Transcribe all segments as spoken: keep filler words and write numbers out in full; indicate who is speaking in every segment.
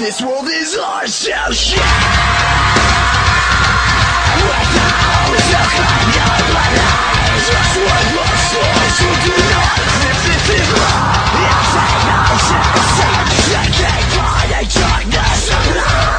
Speaker 1: This world is our shell shit. Without the kind of lies, what's worthless souls who do not live this is wrong. Yes, I know, shit, they find a darkness alone.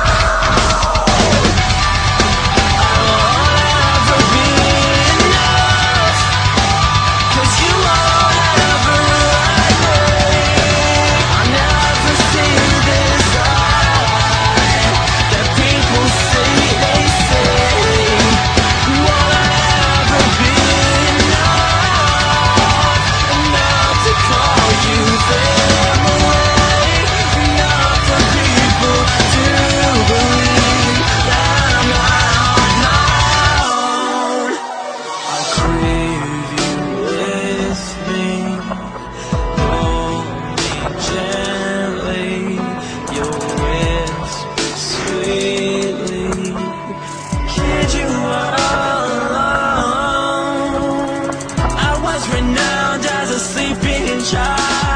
Speaker 1: Renowned as a sleeping child.